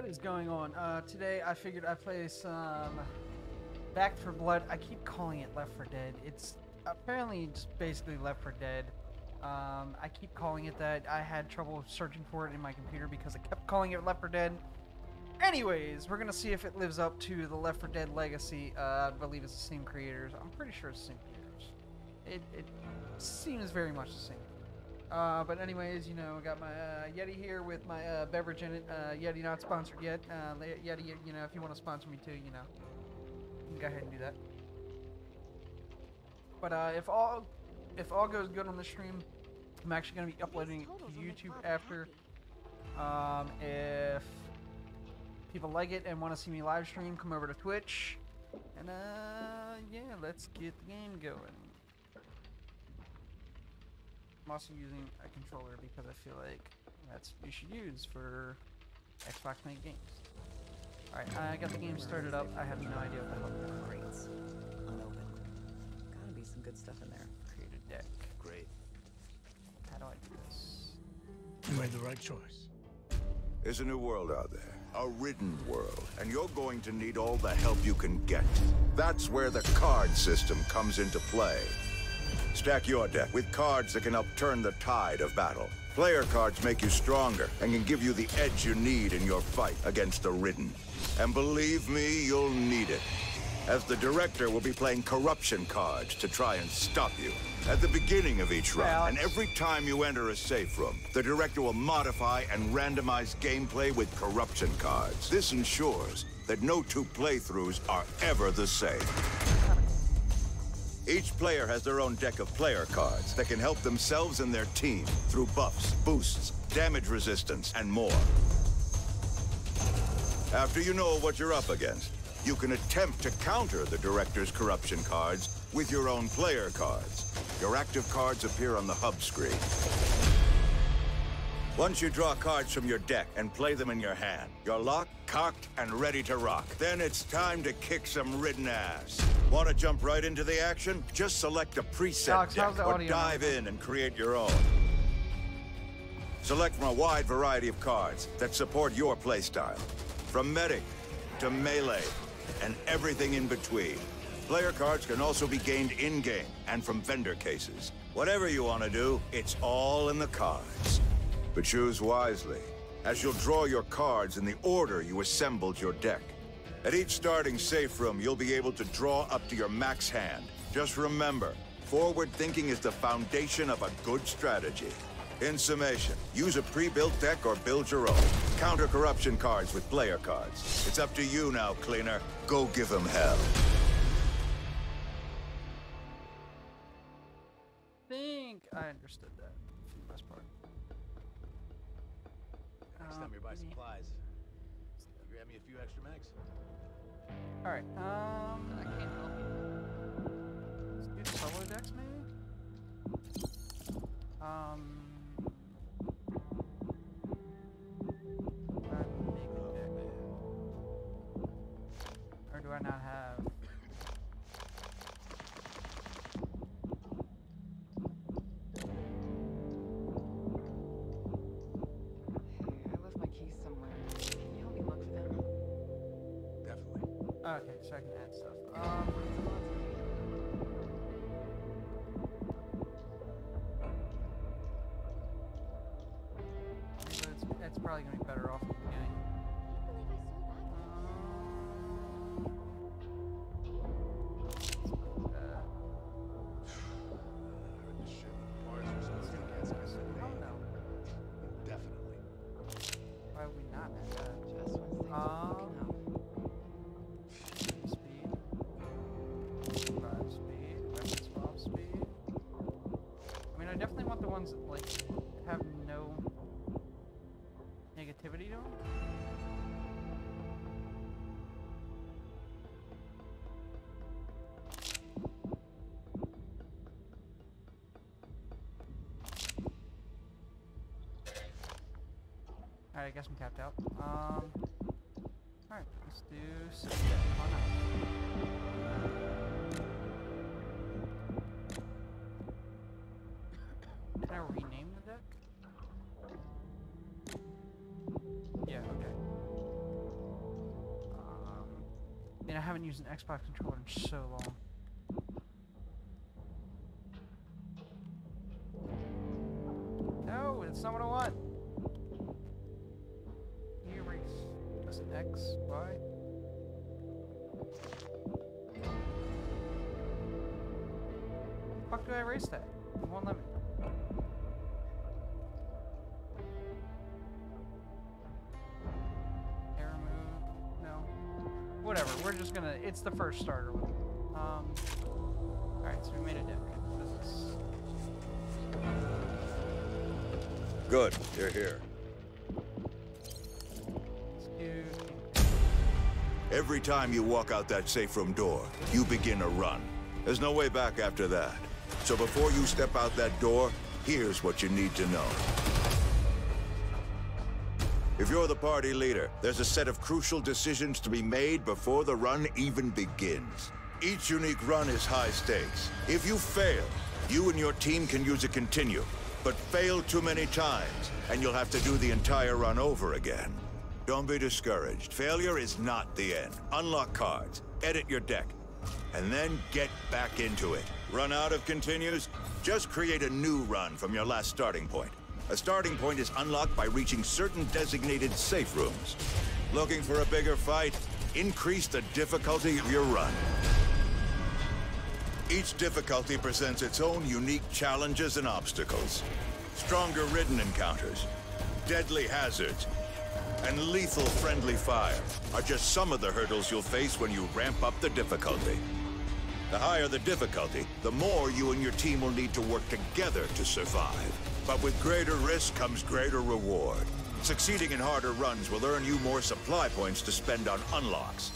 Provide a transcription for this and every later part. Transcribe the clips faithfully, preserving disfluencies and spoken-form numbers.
What is going on? Uh, today I figured I'd play some Back four Blood. I keep calling it Left four Dead. It's apparently just basically Left four Dead. Um, I keep calling it that. I had trouble searching for it in my computer because I kept calling it Left four Dead. Anyways, we're gonna see if it lives up to the Left four Dead legacy. Uh, I believe it's the same creators. I'm pretty sure it's the same creators. It, it seems very much the same. Uh, but anyways, you know, I got my uh, Yeti here with my uh, beverage in it. Uh, Yeti not sponsored yet. Uh, Yeti, you know, if you want to sponsor me too, you know, you can go ahead and do that. But uh, if all if all goes good on the stream, I'm actually going to be uploading it to YouTube after. Um, if people like it and want to see me live stream, come over to Twitch. And uh, yeah, let's get the game going. I'm also using a controller because I feel like that's what you should use for Xbox made games. Alright, I got the game started up. I have no idea what the hell I'm doing. Crates. Unopened. Gotta be some good stuff in there. Create a deck. Great. How do I do this? You made the right choice. There's a new world out there. A ridden world. And you're going to need all the help you can get. That's where the card system comes into play. Stack your deck with cards that can help turn the tide of battle. Player cards make you stronger and can give you the edge you need in your fight against the Ridden. And believe me, you'll need it. As the director will be playing corruption cards to try and stop you. At the beginning of each run, and every time you enter a safe room, the director will modify and randomize gameplay with corruption cards. This ensures that no two playthroughs are ever the same. Each player has their own deck of player cards that can help themselves and their team through buffs, boosts, damage resistance, and more. After you know what you're up against, you can attempt to counter the director's corruption cards with your own player cards. Your active cards appear on the hub screen. Once you draw cards from your deck and play them in your hand, you're locked, cocked, and ready to rock. Then it's time to kick some Ridden ass. Want to jump right into the action? Just select a preset Alex, how's deck the or audio dive now? in and create your own. Select from a wide variety of cards that support your playstyle. From medic to melee and everything in between. Player cards can also be gained in-game and from vendor cases. Whatever you want to do, it's all in the cards. But choose wisely, as you'll draw your cards in the order you assembled your deck. At each starting safe room, you'll be able to draw up to your max hand. Just remember, forward thinking is the foundation of a good strategy. In summation, use a pre-built deck or build your own. Counter corruption cards with player cards. It's up to you now, Cleaner. Go give them hell. I think I understood that for the most part. Next time you buy supplies, you grab me a few extra mags. Alright, um... I can't help. Let's do solo decks, maybe? Um... I'd make a deck. Or do I not have... Okay, so I can add stuff. Um, it's, it's probably gonna be better off at the beginning. Um, uh, oh no. Definitely. Why would we not add that? Just when things are Um, looking up. Speed. Five speed. Weapon swap speed. I mean, I definitely want the ones that, like, have no negativity to them. Alright, I guess I'm capped out. Um... Alright, let's do six deck. Why not? Can I rename the deck? Yeah, okay. mean, I haven't used an Xbox controller in so long. No, it's not what I want. Erase. That's an X, Y. Fuck do I erase that? It won't let me. Arrow move. No. Whatever. We're just gonna. It's the first starter one. Um. All right. So we made a deck. What is this? Good. You're here. Let's do. Every time you walk out that safe room door, you begin a run. There's no way back after that. So before you step out that door, here's what you need to know. If you're the party leader, there's a set of crucial decisions to be made before the run even begins. Each unique run is high stakes. If you fail, you and your team can use a continue, but fail too many times, and you'll have to do the entire run over again. Don't be discouraged. Failure is not the end. Unlock cards, edit your deck, and then get back into it. Run out of continues? Just create a new run from your last starting point. A starting point is unlocked by reaching certain designated safe rooms. Looking for a bigger fight? Increase the difficulty of your run. Each difficulty presents its own unique challenges and obstacles. Stronger ridden encounters, deadly hazards, and lethal friendly fire are just some of the hurdles you'll face when you ramp up the difficulty. The higher the difficulty, the more you and your team will need to work together to survive. But with greater risk comes greater reward. Succeeding in harder runs will earn you more supply points to spend on unlocks.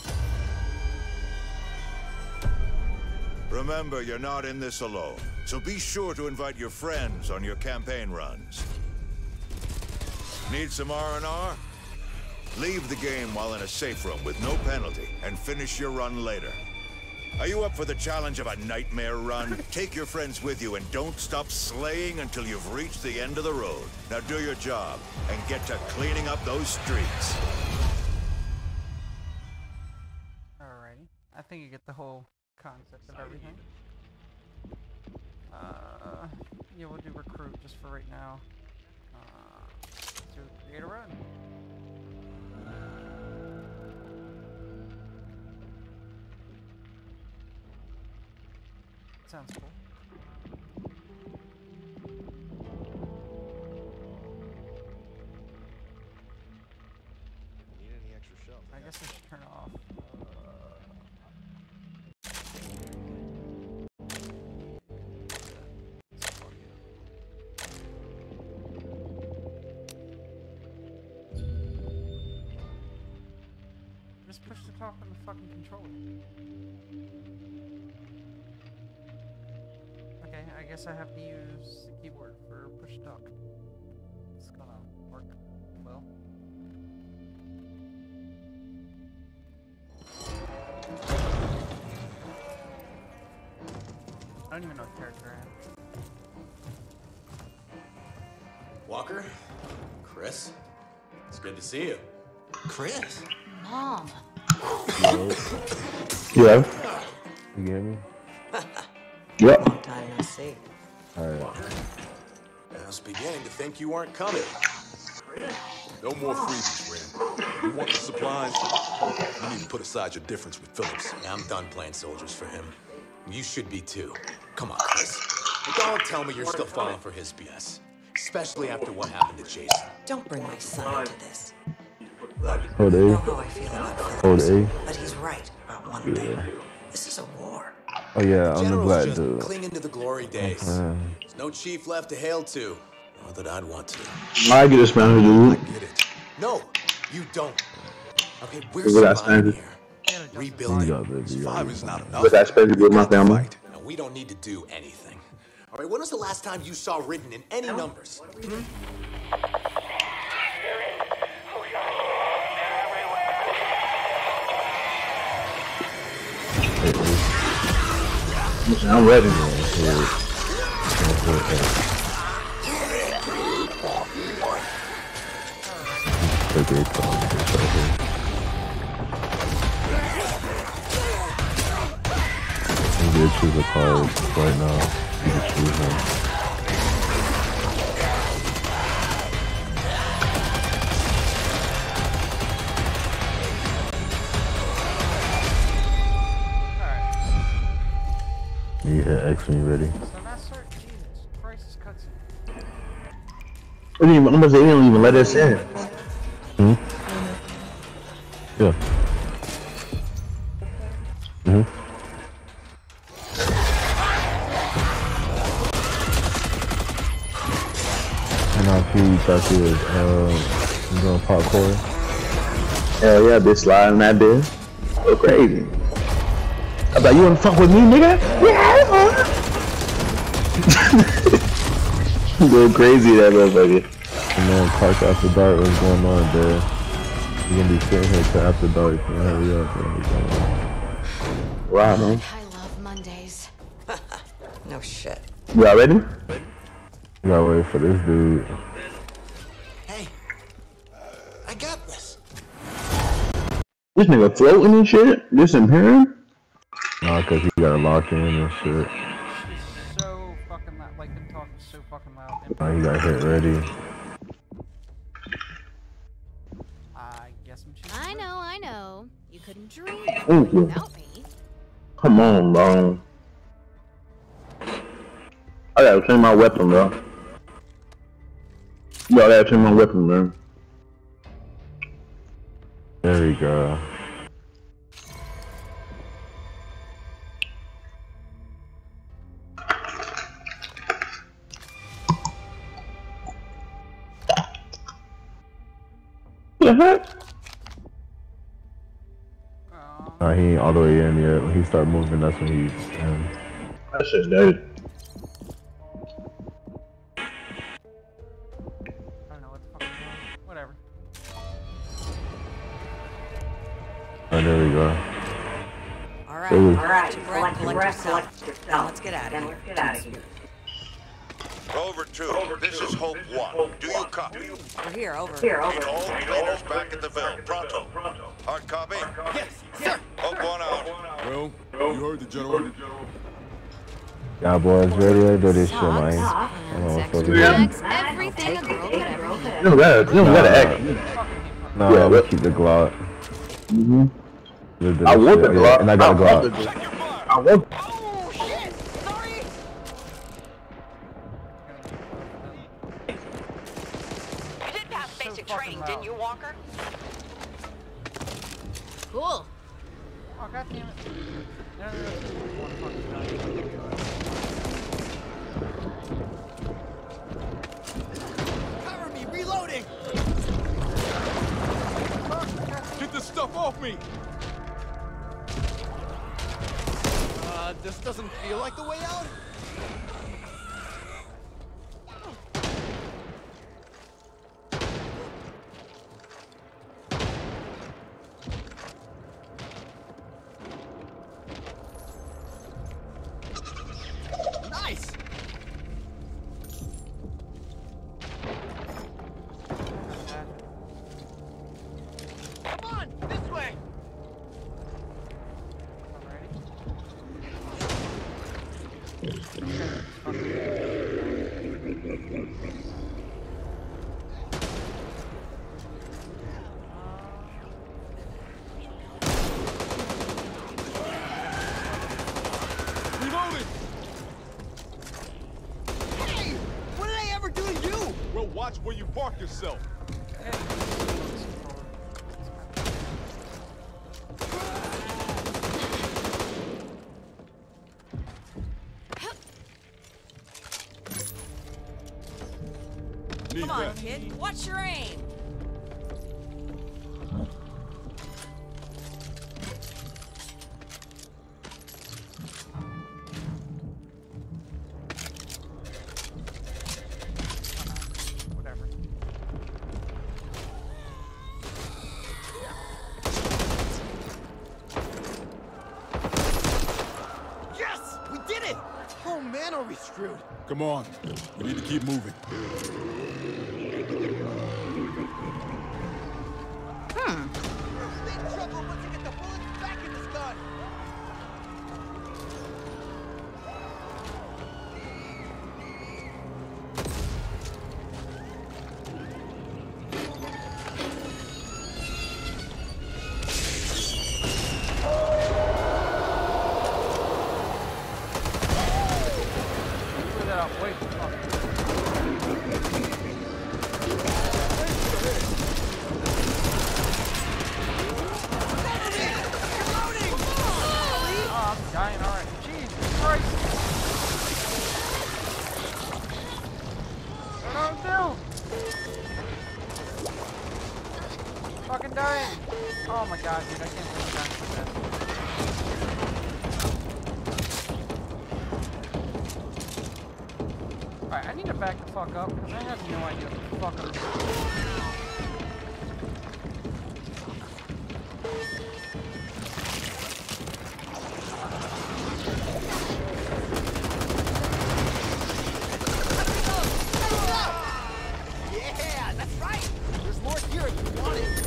Remember, you're not in this alone, so be sure to invite your friends on your campaign runs. Need some R and R? Leave the game while in a safe room with no penalty and finish your run later. Are you up for the challenge of a nightmare run? Take your friends with you and don't stop slaying until you've reached the end of the road. Now do your job and get to cleaning up those streets. Alrighty. I think you get the whole concept of everything. Uh, yeah, we'll do recruit just for right now. Uh, to create a run. Sounds cool. Need any extra shells? I guess I should turn it off. Just push the clock on the fucking controller. Okay, I guess I have to use the keyboard for push talk. It's gonna work well. I don't even know what character I am. Walker? Chris? It's good to see you. Chris? Mom. Yeah. You get me? Yep. Long time no see. Alright. I was beginning to think you weren't coming. No more freebies, Ren. You want the supplies? You need to put aside your difference with Phillips. Yeah, I'm done playing soldiers for him. You should be too. Come on, Chris. But don't tell me you're still falling for his B S. Especially after what happened to Jason. Don't bring my son into this. Hold I know A. how I feel about Hold Phillips, A. but he's right about one thing. This is a war. Oh yeah, I'm the General's black just dude. clinging to the glory days. Uh, There's no chief left to hail to. Not that I'd want to. I get a Spanish dude. Get it? No, you don't. Okay, we're What I surviving Spanish? here. Rebuilding. Yeah, baby, yeah. Survive is not enough. But I Spanish with my family. Fight. Now, we don't need to do anything. All right, when was the last time you saw written in any numbers? Hmm? Listen, I'm ready. did choose a card right now. You can choose one. You hit X when you ready. So that's certain. Jesus Christ, this cutscene. What do you mean? Almost they didn't even let us in. Hmm? Yeah. Mm-hmm. And I feel you thought you was uh doing parkour. Hell yeah, bitch sliding that bitch. So crazy. I was like, you wanna fuck with me, nigga? Yeah. Go crazy that motherfucker. And then Park After Dark, what's going on there? You're gonna be sitting here till after dark. So hurry up. Wow, man. I love Mondays. No shit. Y'all ready? You gotta wait for this dude. Hey, I got this. This nigga floating and shit? This in here? Nah, cause he gotta lock in and shit. She's so fucking loud. Like, them talking so fucking loud. Nah, he got hit ready. I guess I'm choosing. I know, I know. You couldn't dream Thank you. without me. Come on, bro. I gotta change my weapon, bro. Yo, I gotta change my weapon, man. There we go. The heck? Nah, he ain't all the way in yet. When he start moving, that's when he's in. That shit dead. I don't know what the fuck I'm doing. Whatever. Oh, there we go. All right. Ooh. All right. Collect, collect yourself. Now let's get out of here. Get out of here. Rover two, this is Hope one. Do you copy? We're here. Over. Need all cleaners back at the Ville. Pronto. Hard copy? Yes, sir. Hope one out. Well, you heard the general. Y'all boys ready to do this shit, man? Socks Oh, and fuck sex it. bags, everything a girl could ever need. You don't gotta, you don't gotta act. Nah, yeah, we'll keep the Glock. Mm-hmm. I want the Glock. And I got a Glock. I want Oh shit! Sorry! You did pass basic training, didn't you, Walker? Cool. Oh god damn it. No, no, no. One fucking Cover me, reloading. Get this stuff off me! Uh, this doesn't feel like the way out. Nice. Come on, this way. Reloading! Hey, what did I ever do to you? Well, watch where you park yourself. Need Come on, that. kid. Watch your aim. Whatever. Yes, we did it. Oh man, are we screwed? Come on. We need to keep moving. Hmm. We're in big trouble once you get the bullets back in this gun. set up way too fucking good. Oh, I'm dying already. Jesus Christ. What do I do? Fucking dying. Oh my god, dude, I can't believe I'm dying like that. Alright, I need to back the fuck up because I have no idea what the fuck I'm doing. Yeah, that's right. There's more here if you want it.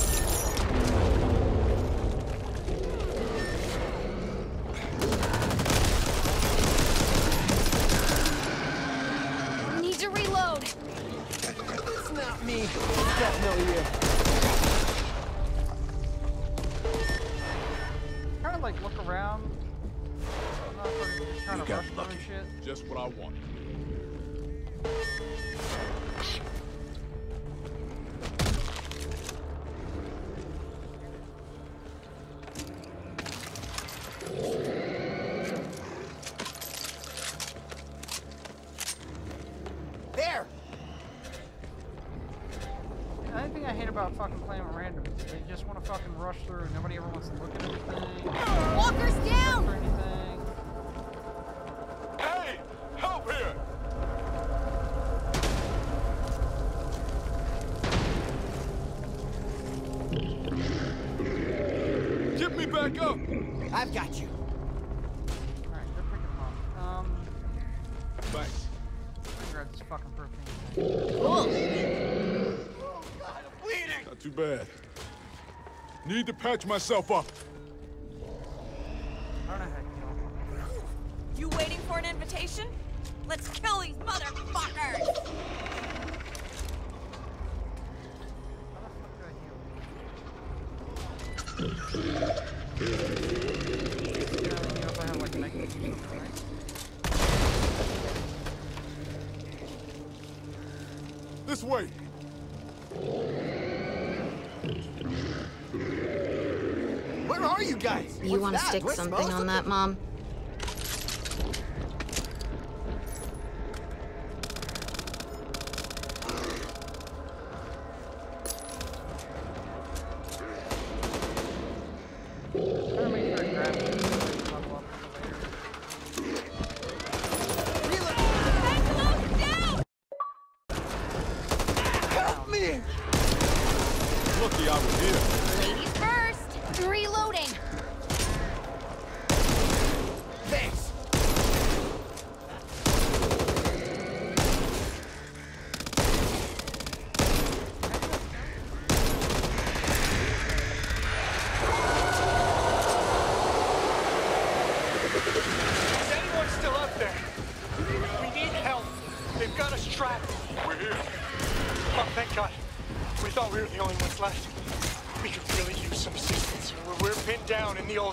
Need to reload. It's not me. It's definitely you. Kind of like look around. I'm not sort of just trying You to got rush through lucky. and shit. Just what I want. There. The only thing I hate about fucking playing with random is they just want to fucking rush through and nobody ever wants to look at anything Walker's down. or anything. Hey! Help here! Get me back up! I've got you. Alright, go pick him up. Um, Thanks. let me grab this fucking propane. Cool. Not too bad. Need to patch myself up. I don't know how to kill him. You waiting for an invitation? Let's kill these motherfuckers! How the fuck do I heal? Yeah, you know, if I have like negative or something, right? This way. Where are you guys? You What's want to that? stick Do I something smell on that, Mom? Trying to make sure I grab it so I can level up later. Help me! Lucky I was here. Ladies first. Reloading. Thanks. Is anyone still out there? We need help. They've got us trapped. We're here. Oh, thank God. We thought we were the only ones left. We could really use some assistance. We're, we're pinned down in the old...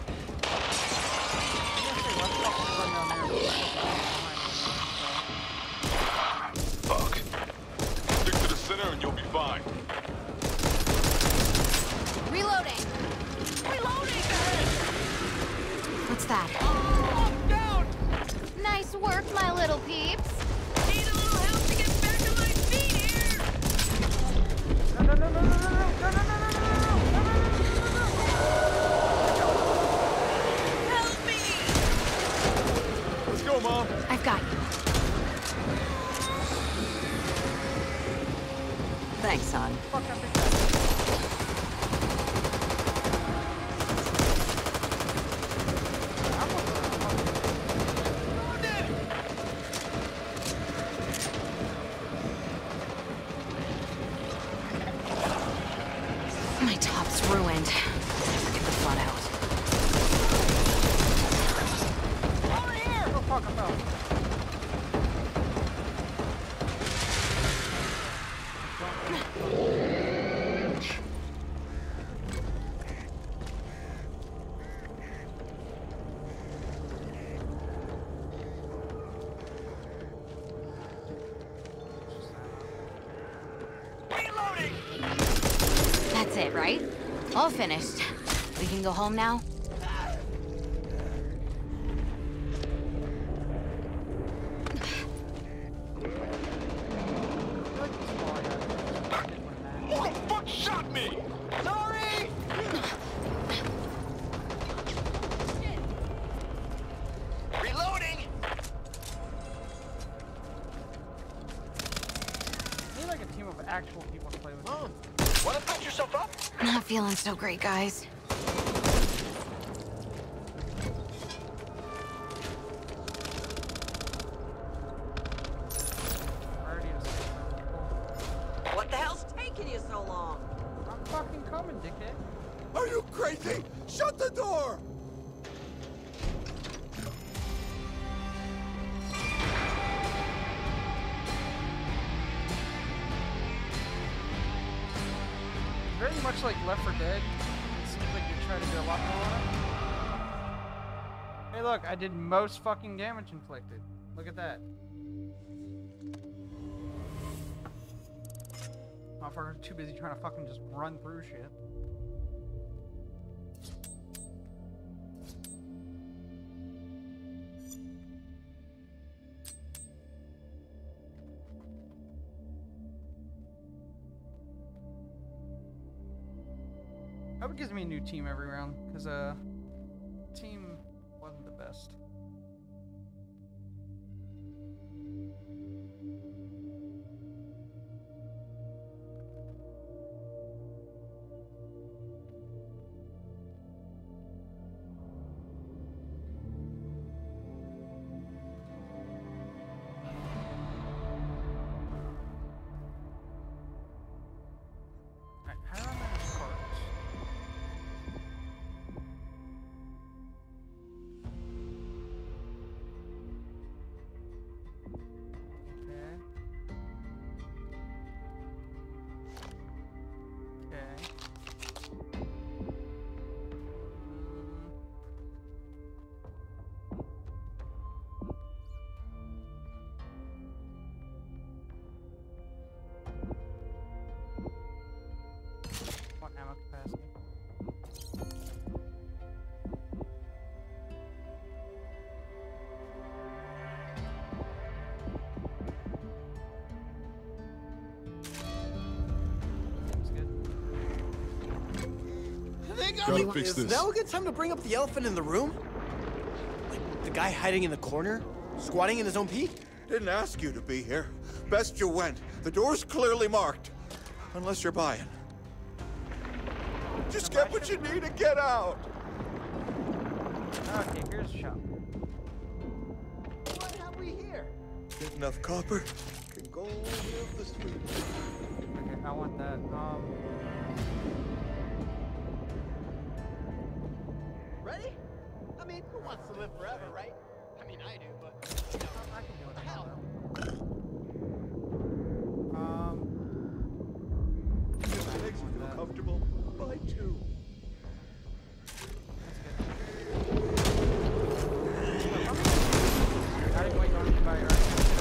Fuck. Stick to the center and you'll be fine. Reloading. Reloading. What's that? Down! Nice work, my little peeps. Need a little help to get back on my feet here! No, no, no, no, no, no, no, no, no, no, no, no, Help me! Let's go, Mom. I've got you. Thanks, son. fuck, I think that- My top's ruined. Better get the flood out. Over here! Oh, fuck, I fell. right? All finished. We can go home now? Who the fuck shot me? Sorry! Reloading! I need like a team of actual people to play with. Mom, wanna patch yourself up? Not feeling so great, guys. What the hell's taking you so long? I'm fucking coming, dickhead. Are you crazy? Shut the door! Very much like Left four Dead. It seems like you're trying to do a lot more on it. Hey look, I did most fucking damage inflicted. Look at that. Motherfucker's too busy trying to fucking just run through shit. I hope it gives me a new team every round, because uh, team wasn't the best. Alright, how do I manage cards? What ammo capacity? That's good. They got Gotta me. fix Is this. now a good time to bring up the elephant in the room? Like the guy hiding in the corner, squatting in his own pee? Didn't ask you to be here. Best you went. The door's clearly marked. Unless you're buying. Just get what you need and get out. Okay, here's the shop. What have we here? Get enough copper, can go live the street. Okay, I want that. Um, Ready? I mean, who wants to live forever, right? I mean, I do, but you know, I can do it. hell. Um, If it makes you feel comfortable, buy two. I didn't wait on you to buy your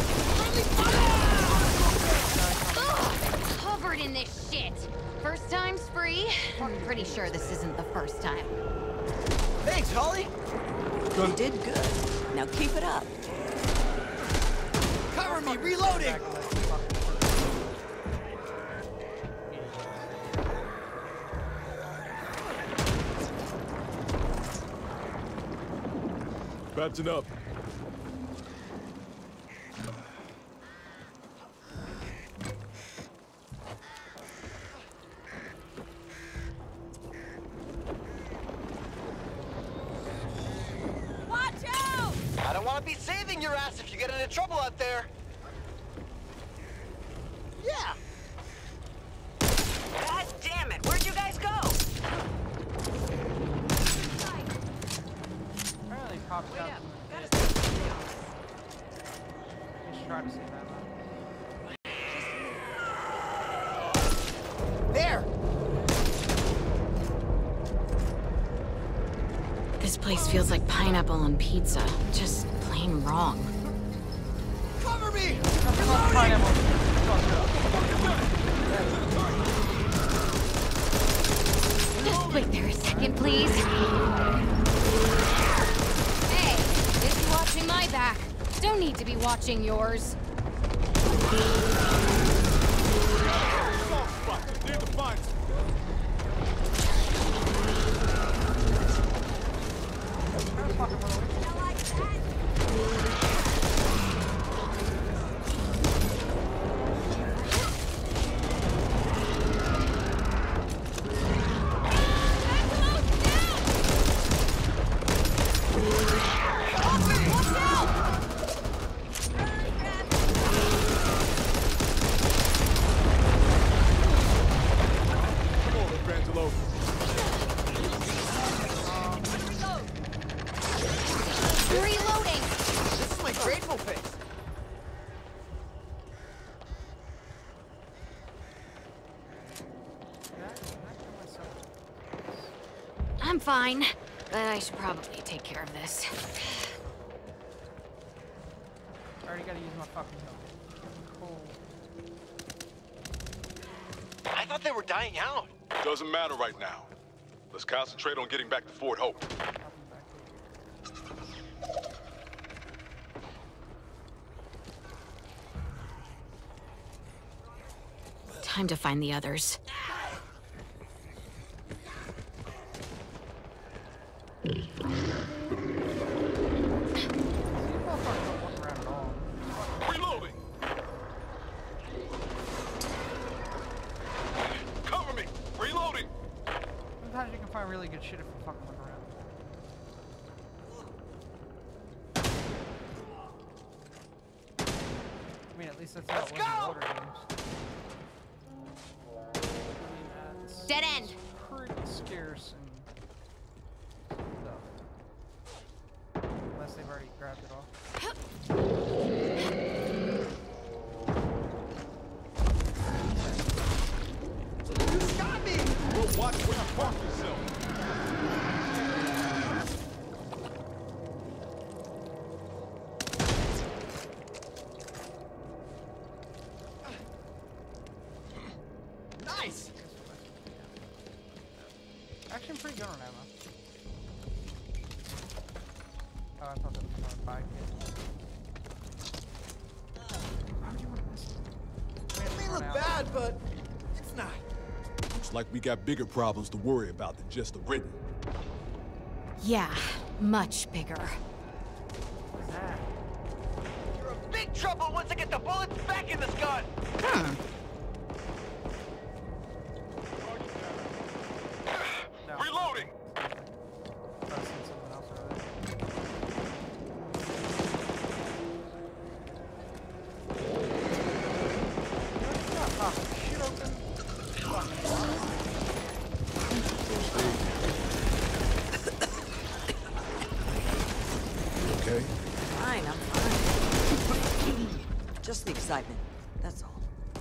Ugh, covered in this shit. First time's free. I'm pretty sure this isn't the first time. Thanks, Holly. You did good. Now keep it up. Cover me, reloading. Patching up. Watch out! I don't want to be saving your ass if you get into trouble out there. Yeah. God damn it! Where'd you guys go? Apparently popped Wait out. up. from the Gotta pit. see something else. Just try to see that. There. This place feels like pineapple on pizza. Just plain wrong. Cover me. Just wait there a second, please. Hey, just watching my back. Don't need to be watching yours. Reloading! This is my grateful face. I'm fine, but I should probably take care of this. I already gotta use my fucking health. Cool. I thought they were dying out. Doesn't matter right now. Let's concentrate on getting back to Fort Hope. Time to find the others. Reloading! Cover me! Reloading! Sometimes you can find really good shit if you fucking look around. I mean, at least that's how it was in older games. I mean, that's Dead end. pretty scarce and stuff. Unless they've already grabbed it off. Stop me! We'll watch where you park yourself. Nice! Actually, I'm pretty good on ammo. Oh, I thought that was another five kit. Why would you want to miss it? It may look bad, but it's not. Looks like we got bigger problems to worry about than just the written. Yeah, much bigger. What's that? You're in big trouble once I get the bullets back in this gun! Hmm. No. Reloading! I was seeing something else over there. Stop popping shit open. Okay? Fine, I'm fine. Just the excitement, that's all.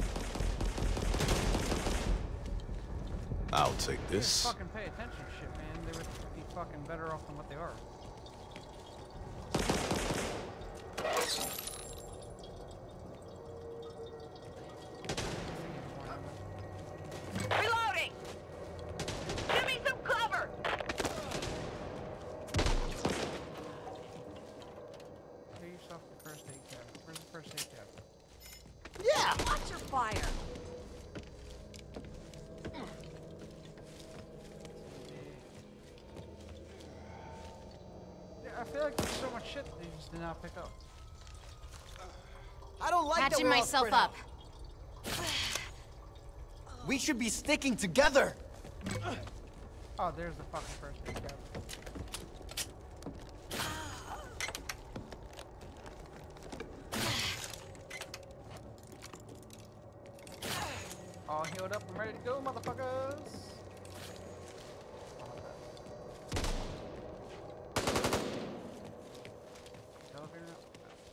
I'll take They this. fucking pay attention to shit, man. They would be fucking better off than what they are. Reloading! Give me some cover! Get yourself the first aid cabinet. Where's the first aid cabinet? Yeah! Watch your fire! Yeah, I feel like there's so much shit that they just did not pick up. I don't like that Patching we're all myself spread up. out. We should be sticking together. Oh, there's the fucking first aid cabinet. All healed up and ready to go, motherfuckers. Elevator now?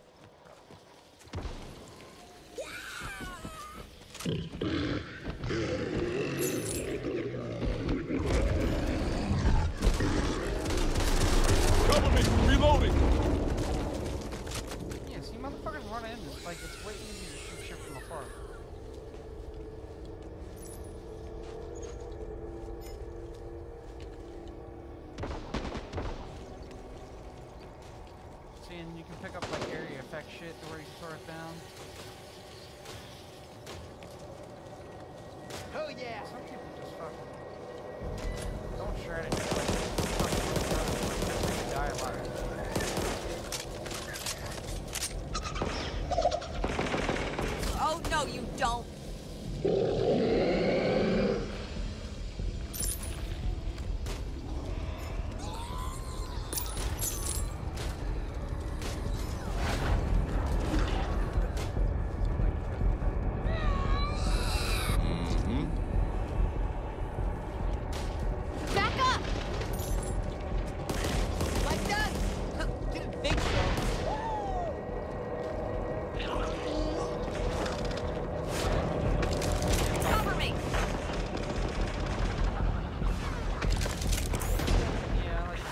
Cover me! Reloading! Yeah, see, motherfuckers run in. It's like it's way easier to shoot shit from afar. tore it down. Oh yeah! Some people just fucking don't shred it. Like, fucking die a lot. Oh, no, you don't. Back up! Like that! Didn't think so. Cover me. Yeah, like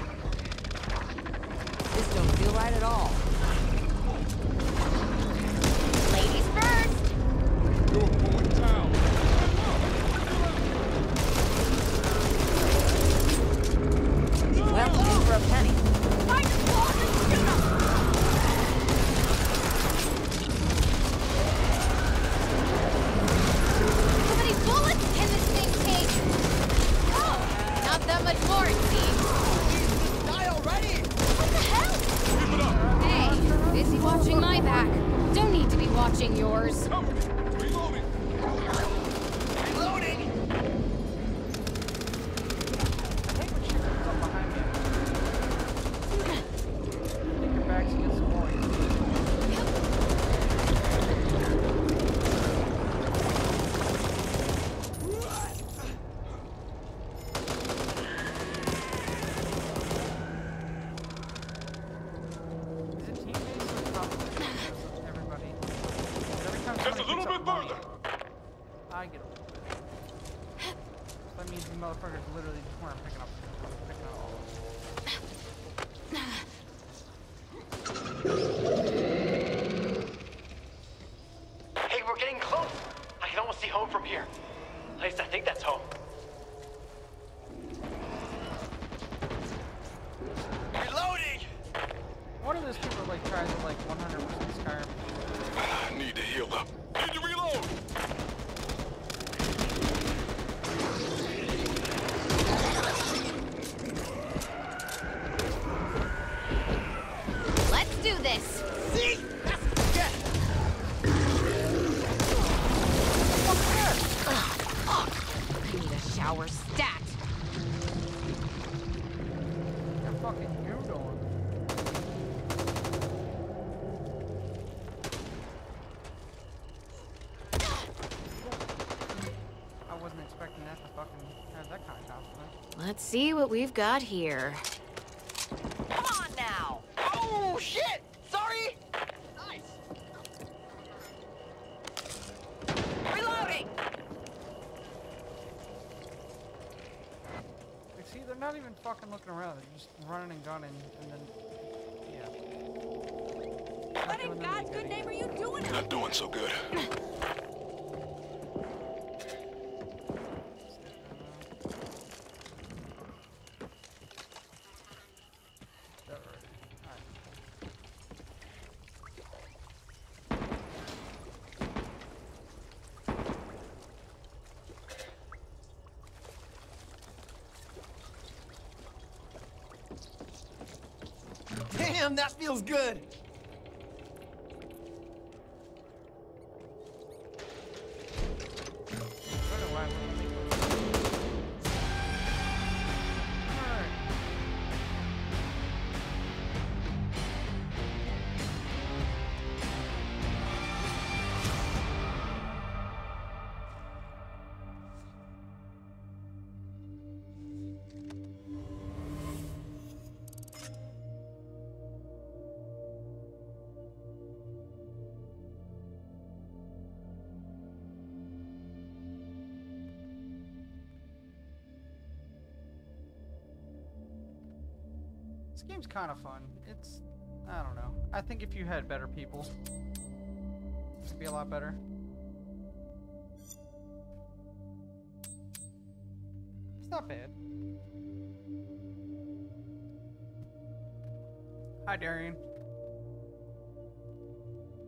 This don't feel right at all. Ladies first! Well, in for a penny. Find your squad and shoot 'em. How many bullets can this thing take? Oh, not that much more, it seems. Die already! What the hell? Hey, busy watching my back. Don't need to be watching yours. Reloading! I hate when shit comes up behind me. Take your backs against the wall. Is it team-based or probably everybody? Every time Just a somebody little picks bit up money, further. I get a little bit. That means the motherfuckers literally just weren't picking up, picking up all of it. Hey, we're getting close. I can almost see home from here. At least I think that's home. Reloading! One of those people like tries to like one hundred percent Skyrim. I need to heal up. Need to reload. Let's do this. See? That's get. I need a shower stat. What the fuck are you doing? I wasn't expecting that to fucking have that kind of consequence. Let's see what we've got here. Come on now. Oh, shit! Sorry! Nice! Reloading. Like, see, they're not even fucking looking around. They're just running and gunning, and then, yeah. Not What in doing God's anything good name are you doing? Not doing so good. Damn, that feels good! I don't know why I wouldn't make those. Alright. This game's kind of fun. It's, I don't know. I think if you had better people, it'd be a lot better. It's not bad. Hi, Darian.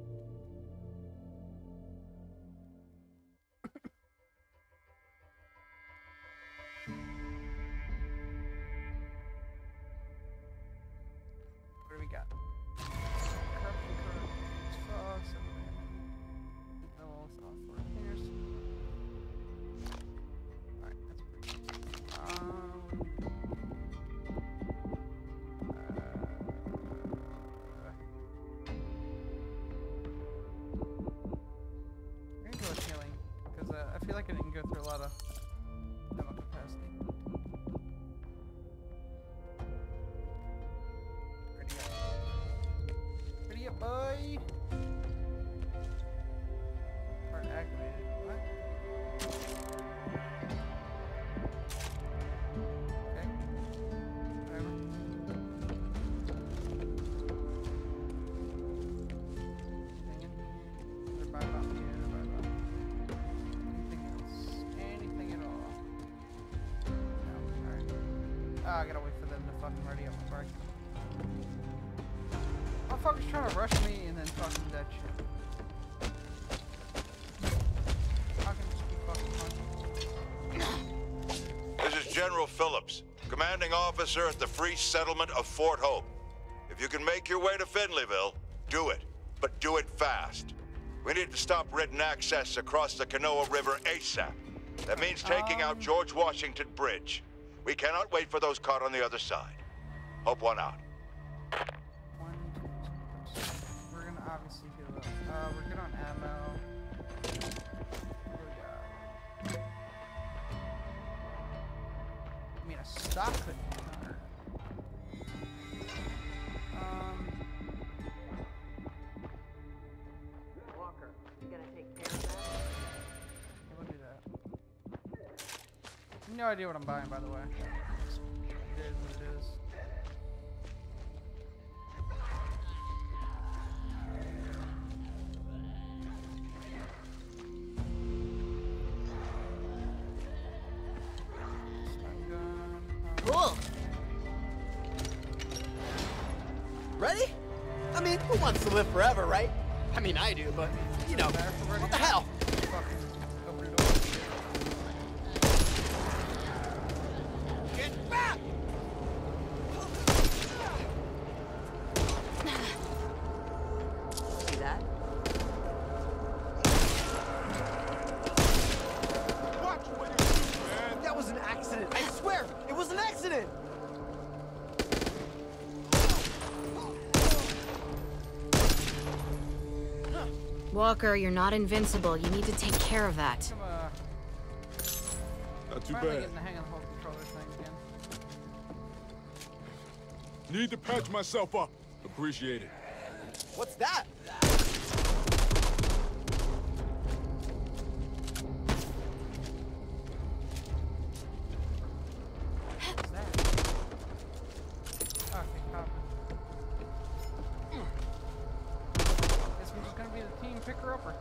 Ah, I gotta wait for them to fucking ready up before I can. Motherfuckers trying to rush me and then fucking that shit. How can I just keep fucking punching? This is General Phillips, commanding officer at the Free Settlement of Fort Hope. If you can make your way to Finleyville, do it, but do it fast. We need to stop Ridden access across the Kanoa River ASAP. That means taking um, out George Washington Bridge. We cannot wait for those caught on the other side. Hope one out. One, two, three. We're gonna obviously do it. Uh, we're good on ammo. What do we got? I mean, a stock could be better. Um. Walker, you gonna take care of that? Yeah, we'll do that. No idea what I'm buying, by the way. It is what it is. Stun gun. Cool. Ready? I mean, who wants to live forever, right? I mean, I do, but, you know, what the hell? Get back! See that? Watch what you're doing, man! That was an accident, I swear! It was an accident! Walker, you're not invincible. You need to take care of that. Come on. Not too Finally bad. getting the hang of the whole controller thing again. Need to patch myself up. Appreciate it. What's that? What's that? Okay, copy. Guess we're just gonna be the team picker-upper.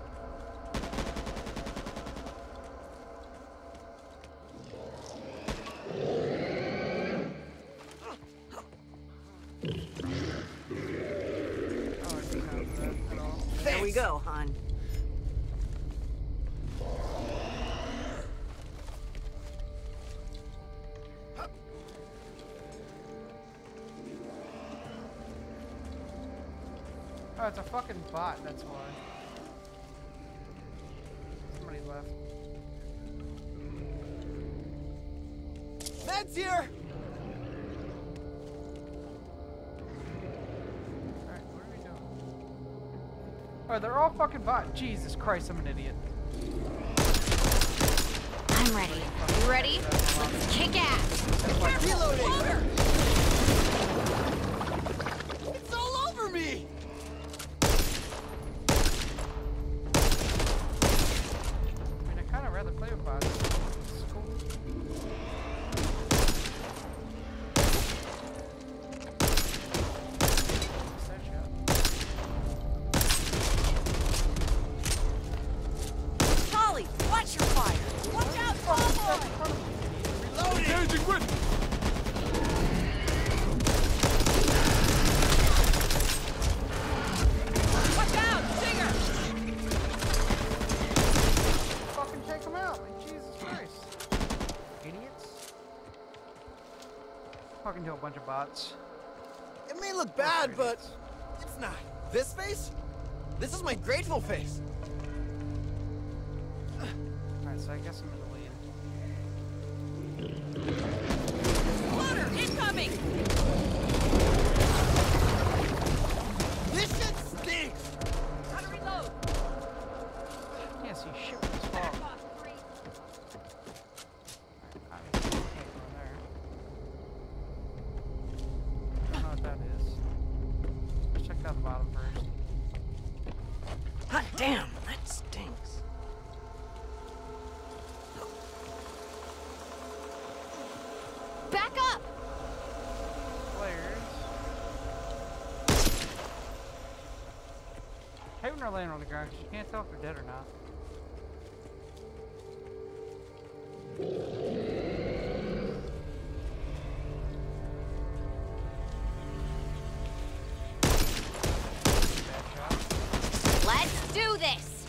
There we go, hon. Oh, it's a fucking bot, that's why. Somebody left. Ned's here! Alright, what are we doing? Oh, they're all fucking bot. Jesus Christ, I'm an idiot. I'm ready. You ready? Let's kick ass! Reloading! It's all over me! I mean, I kind of rather play with bots. It's cool. What's that shot? Holly, watch your fire! Watch out, small boy! Engaging with Watch out, Singer! Fucking take them out, like Jesus Christ. Idiots. Talking to a bunch of bots. It may look bad, but it's not. This face? This is my grateful face. Alright, so I guess I'm in the lead. Loader, incoming! This shit stinks! How to reload? Can't see shit with this fog. Back off, three. Obviously, can't go in there. Don't know what that is. Let's check out the bottom first. Hot damn, that stinks. Back up! Players. I hate when they're laying on the ground because you can't tell if they're dead or not. do this!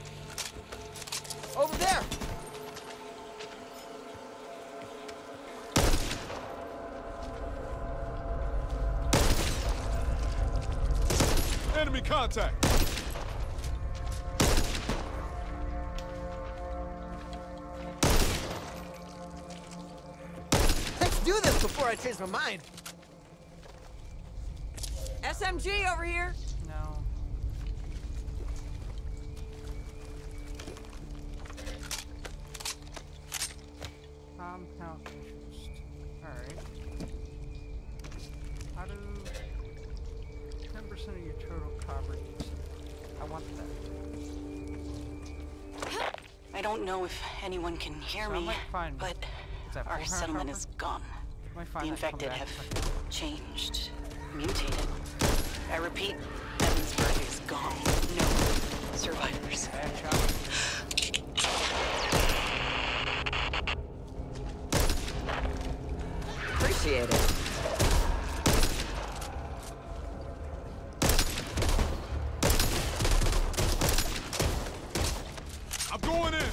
Over there! Enemy contact! Let's do this before I change my mind. S M G over here. No. Compound interest. Alright. How do... ten percent of your total copper use. I want that. I don't know if anyone can hear So I me, might find- but Is that our full settlement copper? is gone. I might find The that come infected back. have changed, mutated. I repeat, Evansburg is gone. No survivors. Bad shot. Appreciate it. I'm going in!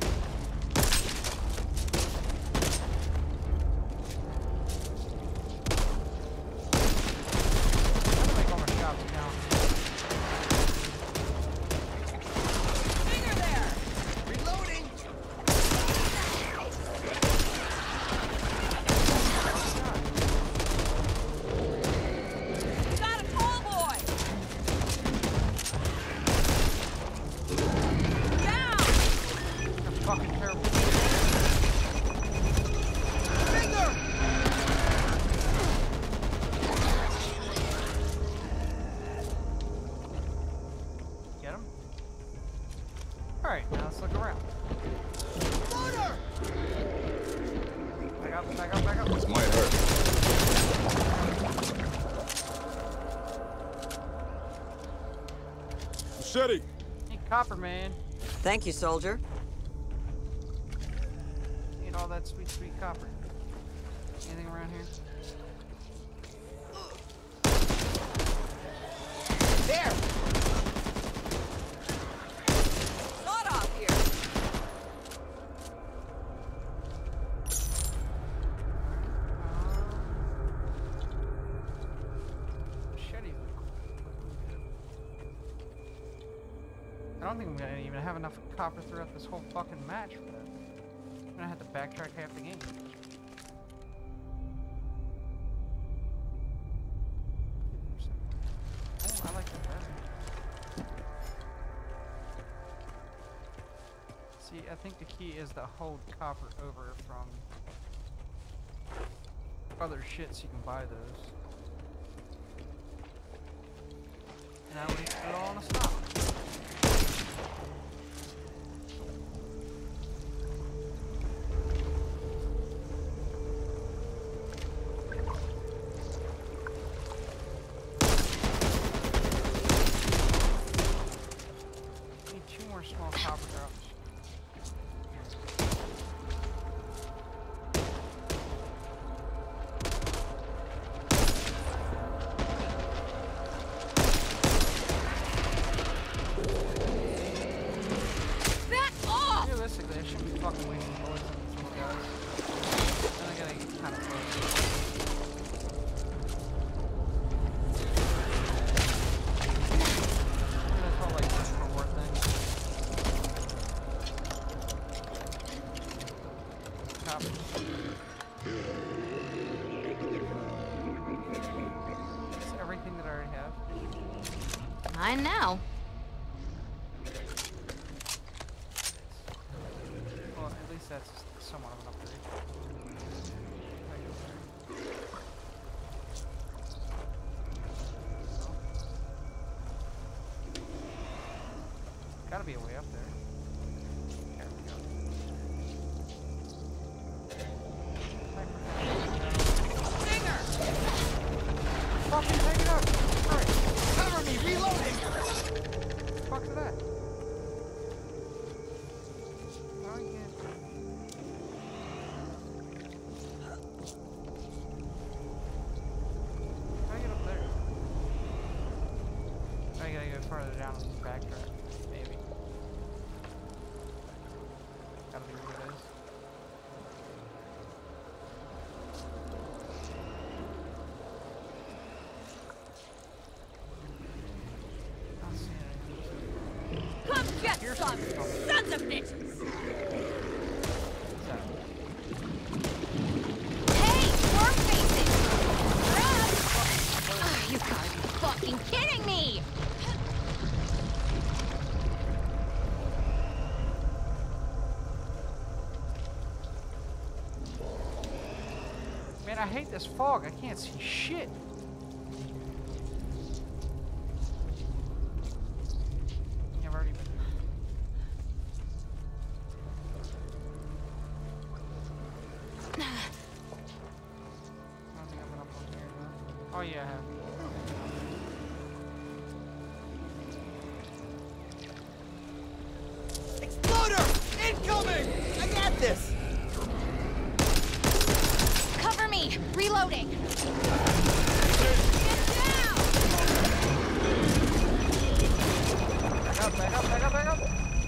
I'm gonna make all my shots now. Finger there. Reloading! Got a tall boy! Down! You're fucking terrible. Finger! Get him? Alright, now let's look around. Motor! Back up, back up, back up. This might hurt. Machete! Hey, copper, man. Thank you, soldier. Need all that sweet, sweet copper. Anything around here? There! Not off here. Machete would cool. I don't think I'm gonna even have enough copper throughout this whole fucking match for that. I'm gonna have to backtrack half the game. Oh, I like that better. See, I think the key is to hold copper over from other shit so you can buy those. And I would put it all on a stop. Need two more small copper drops. Back off! Realistically, I shouldn't be fucking wasting bullets on these little guys. Then I gotta get kind of close. That's all like just for war things. Copper. Is everything that I already have? Mine now. Well, at least that's somewhat of an upgrade. Gotta be a way up there. There we go. Finger! Fucking take it up! Alright, Cover me! Reloading! fuck's that? Oh, I can't. How do I get up there? I gotta go farther down on this backtrack. Gotta be what it is. Not seeing anything. Come get some, sons of bitches! Hey, worm faces! Grab! Oh, you gotta be fucking kidding me! Man, I hate this fog. I can't see shit. I've already been. I don't think I've been up on here. Huh? Oh yeah, I have. Exploder! Incoming! I got this! Cover me! Reloading! Get down! Back up, back up, back up, back up!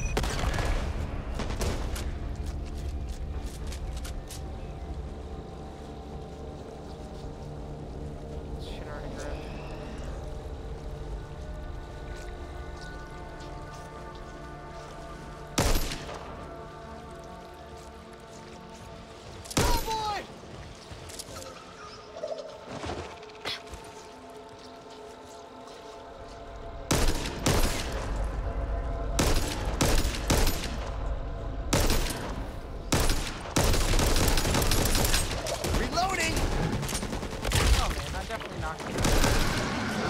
Shit already grabbed. Oh boy! Reloading! Oh man, I definitely knocked him.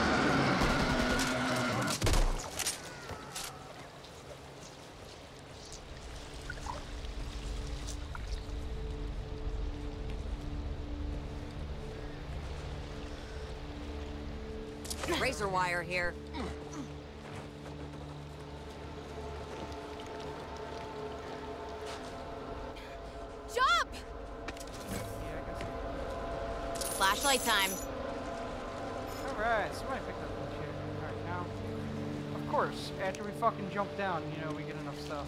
Razor wire here. Jump! Yeah, I guess. Flashlight time. Alright, somebody picked up that shit. Alright, now. Of course, after we fucking jump down, you know, we get enough stuff.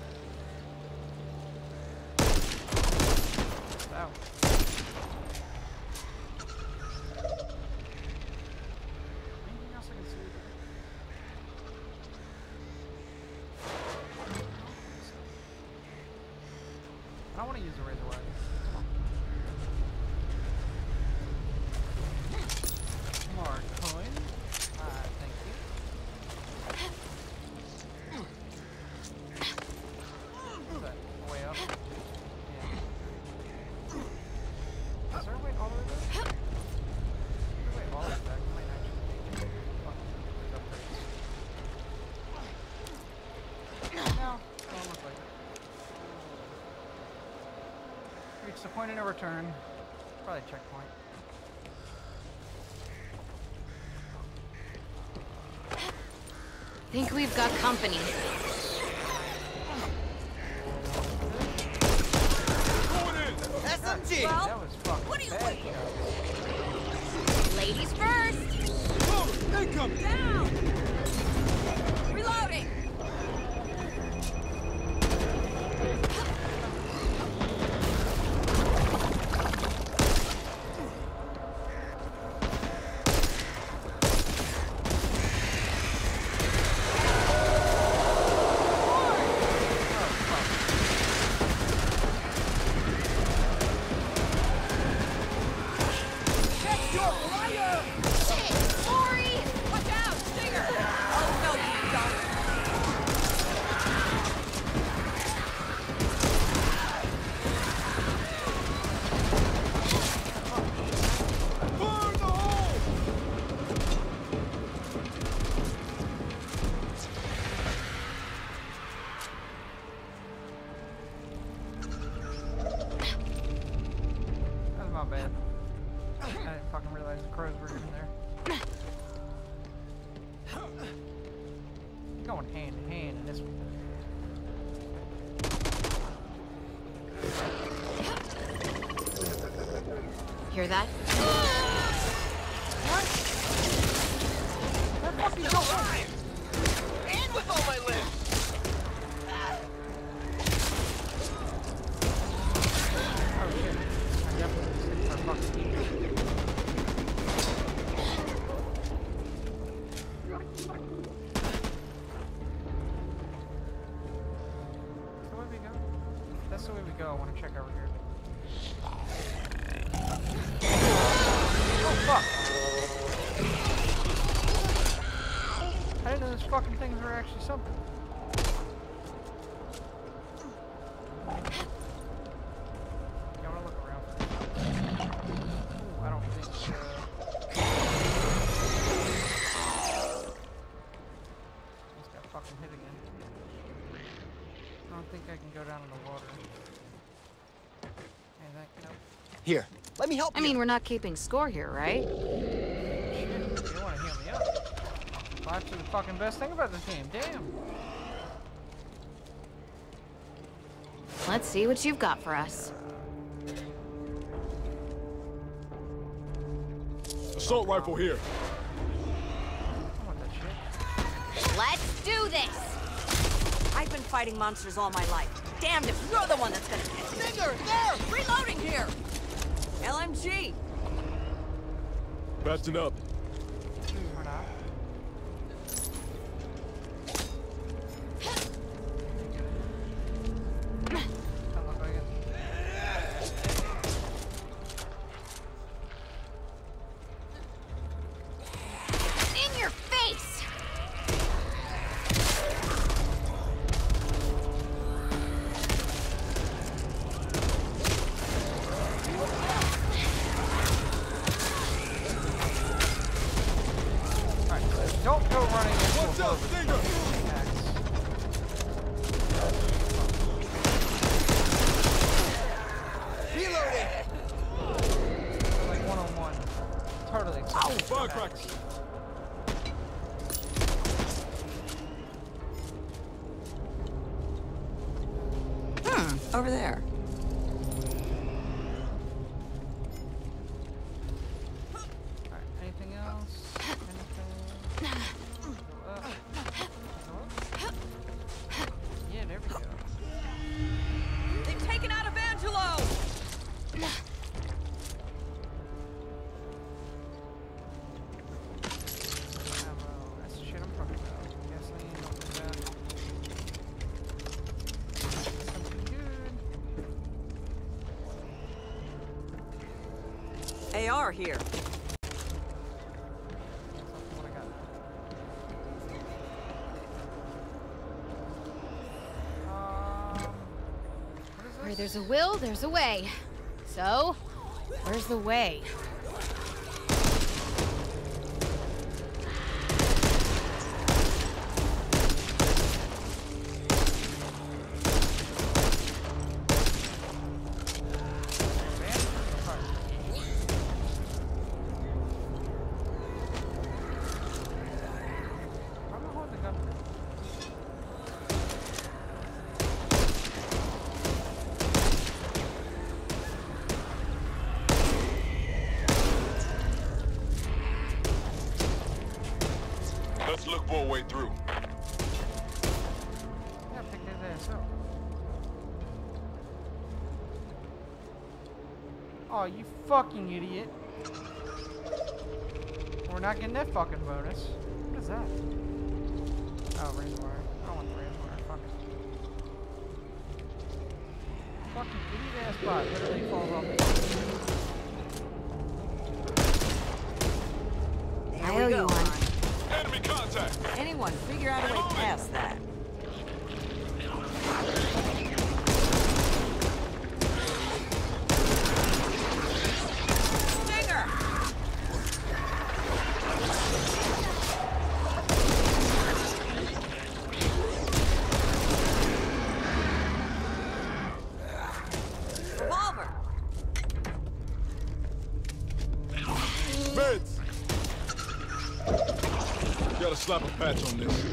Ow. Anything else I can see? I don't want to use the razor wire. Come on. More coin. Ah, thank you. Is that way up? Yeah. Is there a way all the way back? Is there a way all the way back? I might actually fuck these upgrades. No, don't look like it. Reach the point of no return. Probably a checkpoint. Think we've got company. S M G! Well, That was fucking what are you bad. waiting Ladies first! Oh, incoming! Down! Reloading! Shit! Sorry! Watch out! Stinger! Oh, no, you don't. Burn the hole! That was my bad. I didn't fucking realize the crows were in there. You're going hand in hand in this one. Hear that? What? That fucking go alive! And with all my limbs! that's the way we go. I want to check over here. Oh, fuck! I didn't know those fucking things were actually something. Yeah, I want to look around for this. Ooh, I don't think so. Just got fucking hit again. I don't think I can go down in the water. Hey, that, nope. Here, let me help I you. mean, we're not keeping score here, right? Shit, you want to heal me up. Life's the fucking best thing about this game, damn. Let's see what you've got for us. Assault rifle here. I want that shit. Let's do this! I've been fighting monsters all my life. Damned if you're the one that's gonna get me. Stinger, there! Reloading here! L M G! Patching up. We're not. Don't look like it. In your face! Alright, so don't go running into What's a up, bullet. Stinger? Reloading. Like one on one. Totally acceptable. Firecrackers. Hmm, over there. Alright, anything else? Anything? Go up. Go up. Yeah, there we go. They've taken out Evangelo! Ammo. That's the shit I'm talking about. Gasoline, don't do that. Something good. A R here. Something what I got. Um, what is Where this? there's a will, there's a way. So, where's the way? Why am I holding the gun? Let's look for a way through. Yeah, pick his ass up. Oh, you fucking idiot. We're not getting that fucking bonus. What is that? Oh, razor wire. I don't want the razor wire. Fuck it. Fucking idiot ass bot literally falls off the I owe you one. Enemy contact. Anyone figure out a way past that? Stinger! Revolver! Meds. Gotta slap a patch on this.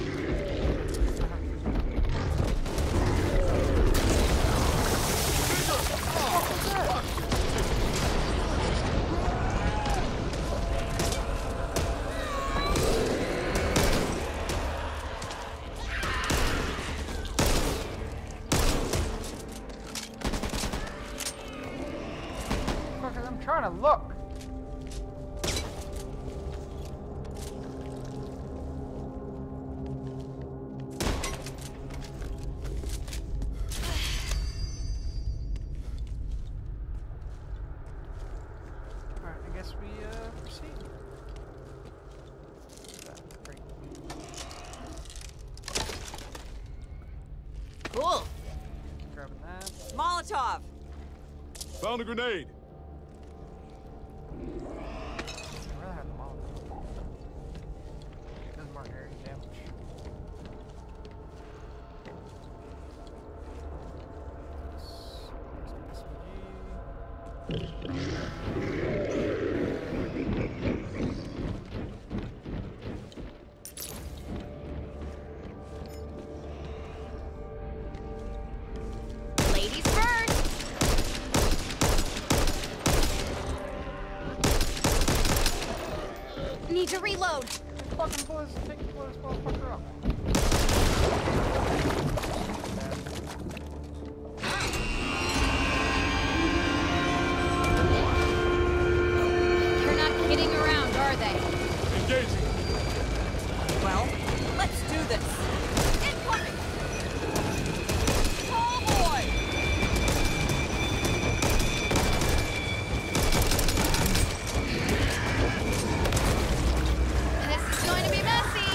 Fuckers, I'm trying to look. Cool. Grabbing that. Molotov. Found a grenade. I'd rather have the Molotov. Doesn't mark area damage. Ladies first. Need to reload. Fucking boys, take the boys, motherfucker up. You're not kidding around, are they? Engaging. Well, let's do this. Incoming! Tall boy! This is going to be messy.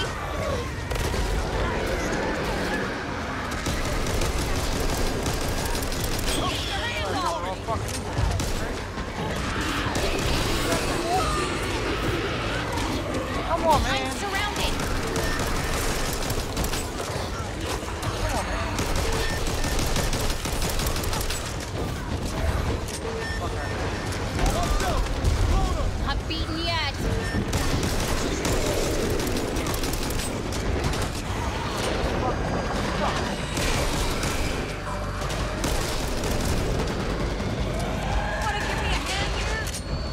Come on, man. I'm surrounded. Come on, man. Not beaten yet. Wanna give me a hand here?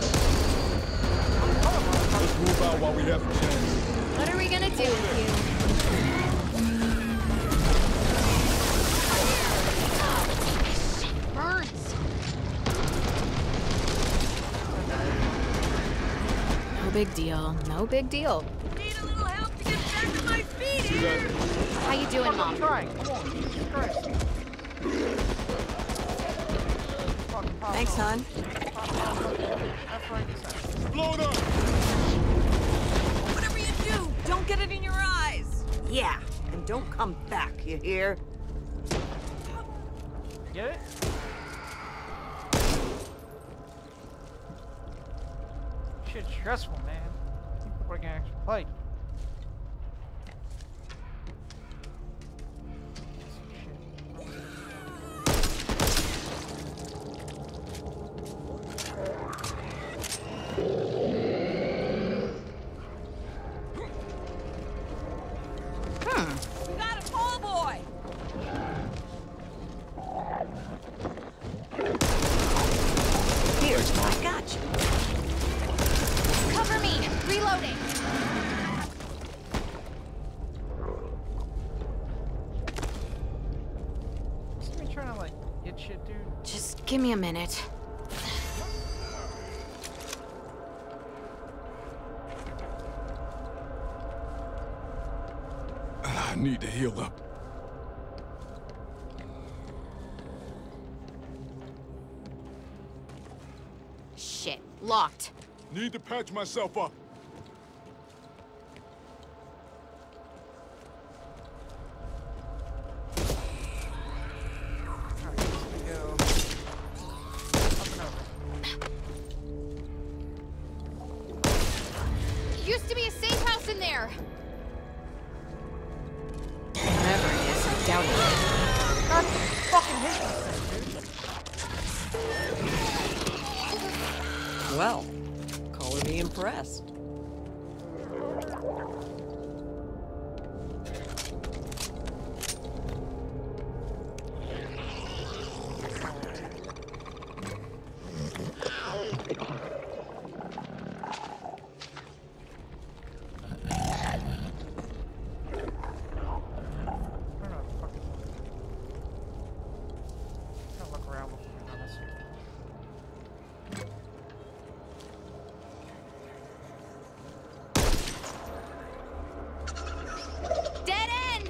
Let's move out while we have a chance. What are we gonna do with you? Shit burns. No big deal. No big deal. Need a little help to get back to my feet here. How you doing, Mom? I'm trying. Come on. Jesus Christ. Fucking pop Thanks, off. hon. Pop off. That's right, this side. Blown up. Whatever you do, don't get it in your eyes. Yeah, and don't come back, you hear? Get it? Shit's stressful, man. People are gonna actually play. We got a tall boy. Here, I got you. Cover me. Reloading. Somebody trying to like get shit, dude. Just give me a minute. I need to heal up. Shit. Locked. Need to patch myself up. Alright, here we go. Up and over. Used to be a safe house in there. Whatever it is, I doubt it. God fucking hate this thing, dude. Well, color me impressed. I don't know, fucking. Gotta look around before we run this. Dead end.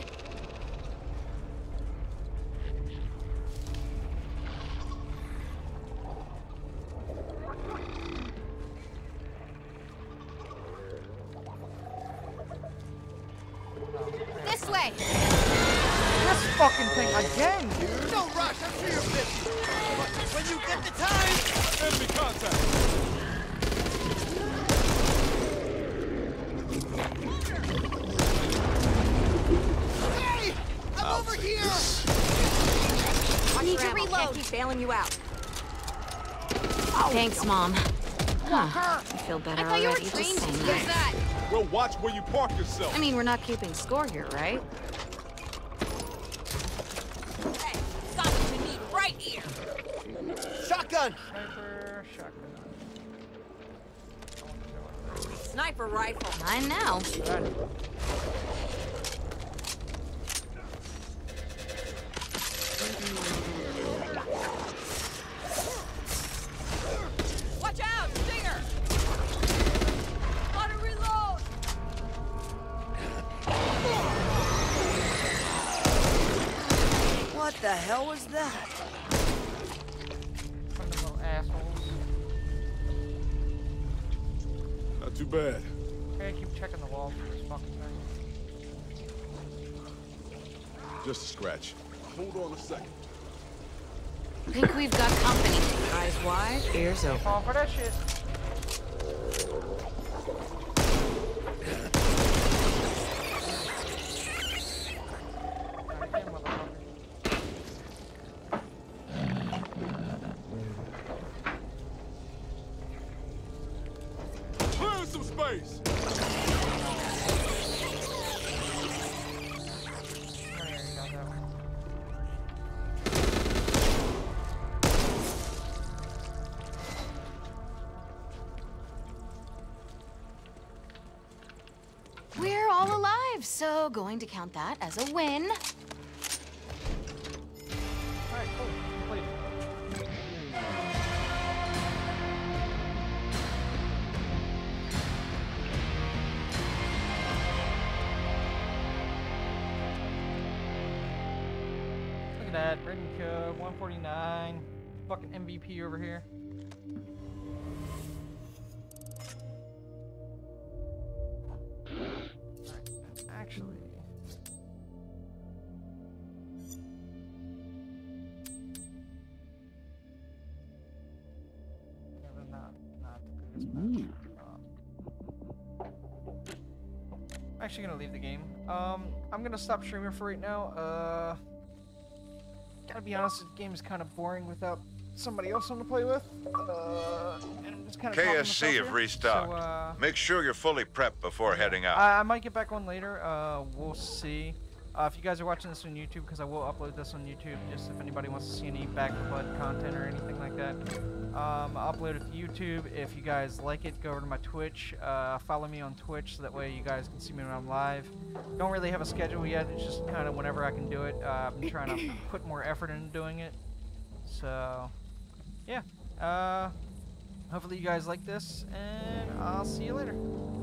This way. This fucking thing again, dude. No rush, I'm sure you're busy. But when you get the time... Enemy contact! Hey! I'm I'll over take here! this. Watch Need your to ammo. reload. Can't keep bailing you out. Thanks, Mom. Huh. I feel better I thought you were already just trained to saying use that. that. Well, watch where you park yourself. I mean, we're not keeping score here, right? Hey, got what you need right here. Shotgun! Sniper, shotgun. Sniper rifle. Mine now. Watch out, Stinger! Gotta reload! What the hell was that? Fucking little assholes. Not too bad. Okay, keep checking the wall for this fucking thing. Just a scratch. Hold on a second. Think we've got company. Eyes wide, ears open. Fall for that shit. Alright, again, motherfucker. Clear some space! There you go, that one. We're all alive, so going to count that as a win. Alright, cool. Completed. Look at that. Rating code one forty-nine. Fucking M V P over here. Alright, actually. Never not, not the greatest match. Um, I'm actually gonna leave the game. Um, I'm gonna stop streaming for right now. Uh, gotta be honest, the game is kind of boring without somebody else on to play with. Uh, and I'm just kind of K S C have restocked. So, uh, Make sure you're fully prepped before heading out. I, I might get back on later. Uh, we'll see. Uh, if you guys are watching this on YouTube, because I will upload this on YouTube, just if anybody wants to see any Back to Blood content or anything like that. Um, I'll upload it to YouTube. If you guys like it, go over to my Twitch. Uh, follow me on Twitch, so that way you guys can see me when I'm live. Don't really have a schedule yet. It's just kind of whenever I can do it. Uh, I've been trying to put more effort into doing it. So, yeah. Uh, hopefully you guys like this, and I'll see you later.